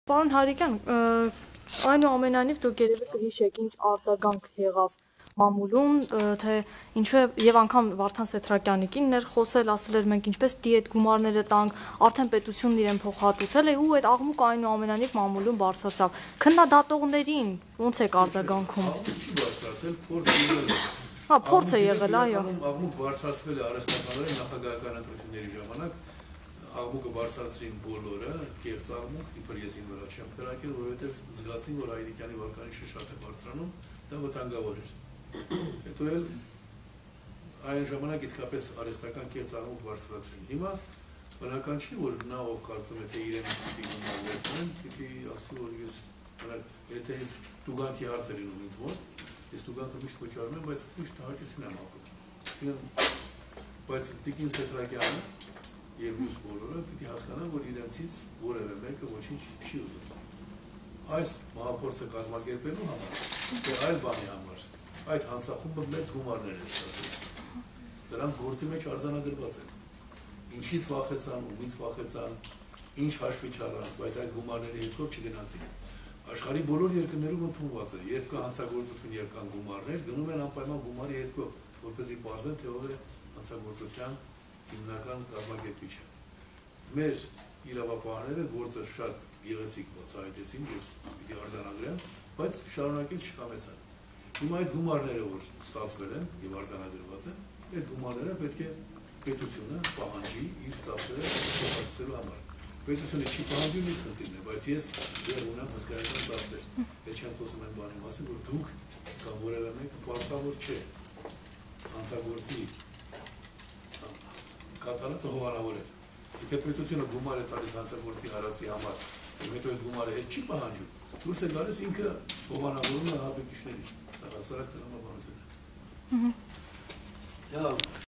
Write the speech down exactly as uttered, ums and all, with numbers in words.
Պարոն Հարիկյան, այնուամենայնիվ դուք երևի կհիշեք ինչ արձագանք եղավ մամուլում, թե ինչու է եւ անգամ Վարդան Սեթրակյանիկին էր խոսել, ասել էր մենք ինչպես պիտի այդ գումարները տանք, արդեն պետությունն իրեն փոխհատուցել է ու այդ աղմուկը այնուամենայնիվ մամուլում բարձրացավ։ Քննադատողներին ո՞նց եք արձագանքում։ Չի բարձրացել, փորձ Հա, փորձ է եղել, այո։ Աղմուկ բարձրացվել է արհեստականորեն նախագահական ընտրությունների ժամանակ, աղմուկը բարձրացրին բոլորը, կեղծ աղմուկ, իբր ես իմ վրա չեմ կրակել, որովհետև զգացին, որ Այրիկյանի վարկանիշը շատ է բարձրանում, դա վտանգավոր էր։ Հետո էլ այն ժամանակ իսկապես արհեստական կեղծ աղմուկ բարձրացրին։ Հիմա բնական չի, որ նա ով կարծում է, թե իրեն պիտի գումար վերցնեն, պիտի ասի, որ ես եթե տուգանքի հարց է լինում ինձ մոտ, ես տուգանքը միշտ վճարում եմ, բայց միշտ հաճություն եմ ապրում։ Բայց Տիկին Սեթրակյանը և մյուս բոլորը պիտի հասկանան, որ իրենցից որևէ մեկը ոչինչ չի ուզում։ Այս մահափորձը կազմակերպելու համար, թե այլ բանի համար, այդ հանցախումբը մեծ գումարներ են ստացել։ Դրանք գործի մեջ արձանագրված են։ Ինչից վախեցան, ումից վախեցան, ինչ հաշվի չառան, բայց այդ գումարների հետքով չգնացին։ Աշխարհի բոլոր երկրներում ընդունված է, երբ կա հանցագործություն եւ կան գումարներ, գնում են անպայման գումարի հետքով, որպեսզի բարձեն թե ով է հանցագործության հիմնական կազմակերպիչը։ Մեր իրավապահները գործը շատ գեղեցիկ բացահայտեցին, ես պիտի արձանագրեմ, բայց շարունակել չկամեցան։ Հիմա այդ գումարները, որ ստացվել են եւ արձանագրված են, այդ գումարները պետք է պետությունը պահանջի իր ծախսերը փոխհատուցելու համար։ Պետությունը չի պահանջում իր խնդիրն է, բայց ես դեռ ունեմ հսկայական ծախսեր։ Այդ չեմ խոսում այն բանի մասին, որ դուք կամ որևէ մեկը պարտավոր չէ հանցագործի կատարածը հովանավորել։ Եթե պետությունը գումար է տալիս հանցագործի հարածի համար, եւ հետո այդ գումարը հետ չի պահանջում, դուրս է գալիս ինքը հովանավորում է հապեկիչների։ Սա հասարակ տրամաբանություն է։